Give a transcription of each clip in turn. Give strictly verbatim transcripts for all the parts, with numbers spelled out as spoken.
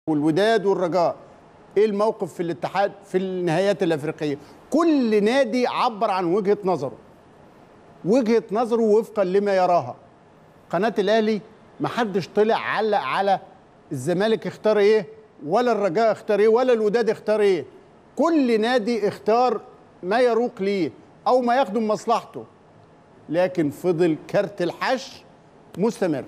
والوداد والرجاء. ايه الموقف في الاتحاد في النهائيات الافريقيه؟ كل نادي عبر عن وجهه نظره وجهه نظره وفقا لما يراها. قناه الاهلي ما حدش طلع علق على الزمالك اختار ايه ولا الرجاء اختار ايه ولا الوداد اختار ايه. كل نادي اختار ما يروق ليه او ما يخدم مصلحته، لكن فضل كارت الحش مستمر.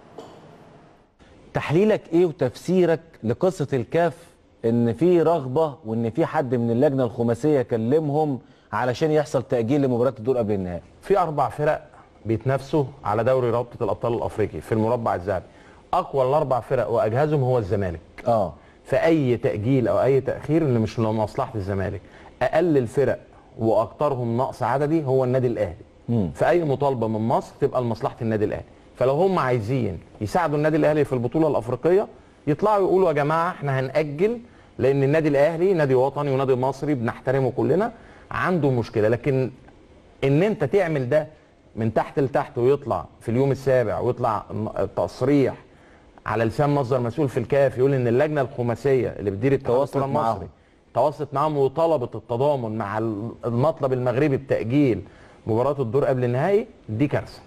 تحليلك ايه وتفسيرك لقصه الكاف ان في رغبه وان في حد من اللجنه الخماسيه كلمهم علشان يحصل تاجيل لمباراه الدور قبل النهائي؟ في اربع فرق بيتنافسوا على دوري رابطه الابطال الافريقي في المربع الذهبي. اقوى الاربع فرق واجهزهم هو الزمالك. اه فاي تاجيل او اي تاخير اللي مش لمصلحه الزمالك. اقل الفرق واكثرهم نقص عددي هو النادي الاهلي. مم. فاي مطالبه من مصر تبقى لمصلحه النادي الاهلي. فلو هم عايزين يساعدوا النادي الاهلي في البطوله الافريقيه يطلعوا يقولوا يا جماعه احنا هنأجل، لان النادي الاهلي نادي وطني ونادي مصري بنحترمه كلنا، عنده مشكله. لكن ان انت تعمل ده من تحت لتحت ويطلع في اليوم السابع ويطلع تصريح على لسان مصدر مسؤول في الكاف يقول ان اللجنه الخماسيه اللي بتدير التواصل المصري تواصلت معاهم وطلبت التضامن مع المطلب المغربي بتأجيل مباراه الدور قبل النهائي، دي كارثه.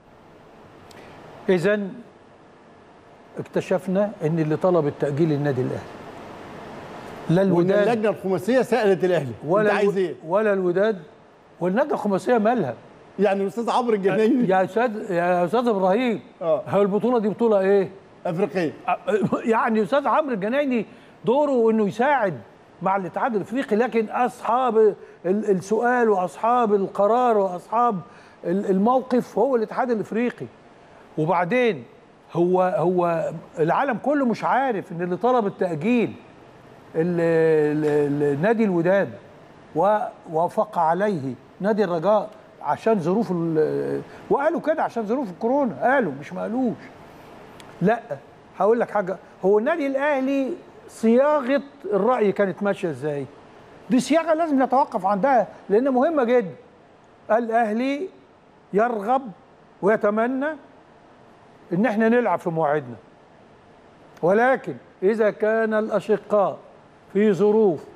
إذا اكتشفنا ان اللي طلب التأجيل النادي الاهلي، لا الوداد اللجنه الخماسيه سالت الاهلي ولا انت عايز ايه؟ ولا الوداد. واللجنه الخماسيه مالها؟ يعني الاستاذ عمرو الجنايني يا استاذ يا استاذ ابراهيم، اه هو البطوله دي بطوله ايه؟ افريقيه. يعني استاذ عمرو الجنايني دوره انه يساعد مع الاتحاد الافريقي، لكن اصحاب السؤال واصحاب القرار واصحاب الموقف هو الاتحاد الافريقي. وبعدين هو هو العالم كله مش عارف ان اللي طلب التأجيل نادي الوداد ووافق عليه نادي الرجاء عشان ظروف، وقالوا كده عشان ظروف الكورونا، قالوا مش ما قالوش. لا هقول لك حاجه، هو النادي الاهلي صياغه الرأي كانت ماشيه ازاي؟ دي صياغه لازم نتوقف عندها لان مهمه جدا. الاهلي يرغب ويتمنى ان احنا نلعب في مواعيدنا، ولكن اذا كان الاشقاء في ظروف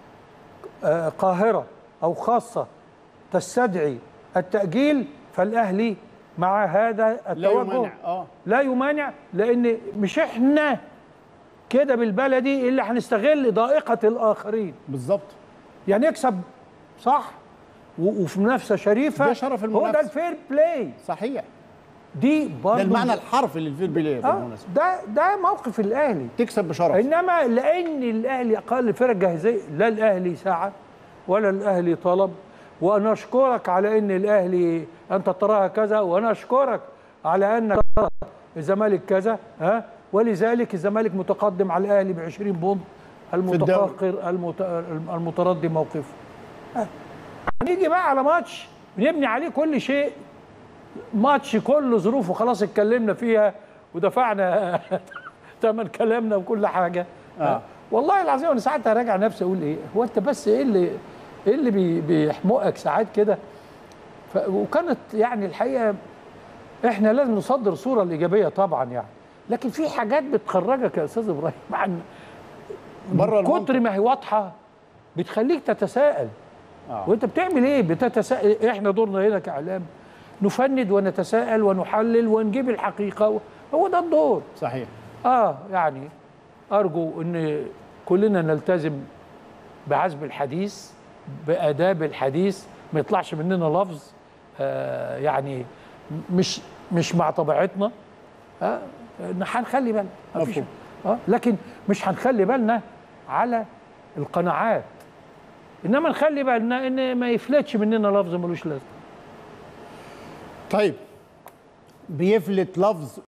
قاهره او خاصه تستدعي التأجيل فالاهلي مع هذا التوجه لا يمانع. اه لا يمانع، لان مش احنا كده بالبلدي اللي هنستغل ضائقه الاخرين. بالظبط، يعني يكسب صح وفي منافسه شريفه، ده شرف المنافسه، هو ده الفير بلاي. صحيح، دي برضه ده المعنى الحرفي للفير بلاي بالمناسبه. ده ده موقف الاهلي، تكسب بشرف. انما لان الاهلي اقل الفرق جاهزيه، لا الاهلي سعى ولا الاهلي طلب. وانا اشكرك على ان الاهلي انت تراها كذا، وانا اشكرك على ان ترى الزمالك كذا، ها، ولذلك الزمالك متقدم على الاهلي ب عشرين بونت، المتقهقر المتردي موقفه. هنيجي بقى على ماتش بنبني عليه كل شيء، ماتش كل ظروفه خلاص اتكلمنا فيها ودفعنا ثمن كلامنا وكل حاجه. آه. والله العظيم انا ساعات هراجع نفسي اقول ايه هو انت بس ايه اللي ايه اللي بي بيحمقك ساعات كده. وكانت يعني الحقيقه احنا لازم نصدر الصوره الايجابيه طبعا يعني، لكن في حاجات بتخرجك يا استاذ ابراهيم عن بره كتر ما هي واضحه بتخليك تتساءل. آه. وانت بتعمل ايه؟ بتتساءل. احنا دورنا هنا كاعلام نفند ونتساءل ونحلل ونجيب الحقيقه، هو ده الدور. صحيح. اه يعني ارجو ان كلنا نلتزم بعزم الحديث بآداب الحديث، ما يطلعش مننا لفظ آه يعني مش مش مع طبيعتنا. آه هنخلي بالنا مفيش اه لكن مش هنخلي بالنا على القناعات، انما نخلي بالنا ان ما يفلتش مننا لفظ ملوش لازمه. طيب بيفلت لفظ